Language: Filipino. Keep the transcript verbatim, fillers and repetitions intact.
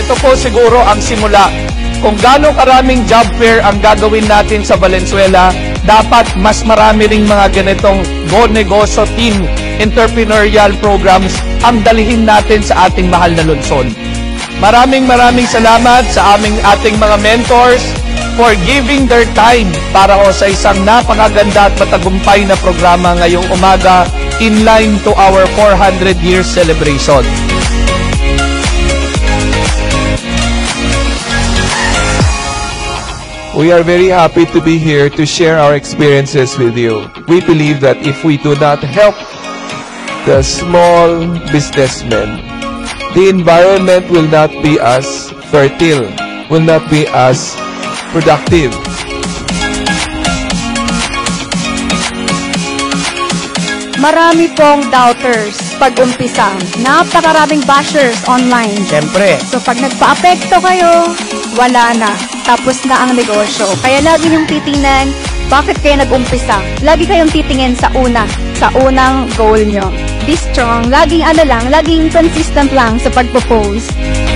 ito po siguro ang simula. Kung gaano karaming job fair ang gagawin natin sa Valenzuela, dapat mas marami ring mga ganitong Go Negosyo Team Entrepreneurial Programs ang dalihin natin sa ating mahal na lungsod. Maraming maraming salamat sa aming ating mga mentors for giving their time para o sa isang napakaganda at matagumpay na programa ngayong umaga in line to our four hundred years celebration. We are very happy to be here to share our experiences with you. We believe that if we do not help the small businessmen, the environment will not be as fertile, will not be as productive. Marami pong doubters pag-umpisa. Napakaraming bashers online. Siyempre. So pag nagpa-apekto kayo, wala na. Tapos na ang negosyo. Kaya lagi niyong titingnan, bakit kayo nag-umpisa? Lagi kayong titingin sa una, sa unang goal niyo. Be strong. Laging ano lang, laging consistent lang sa pagpo-post.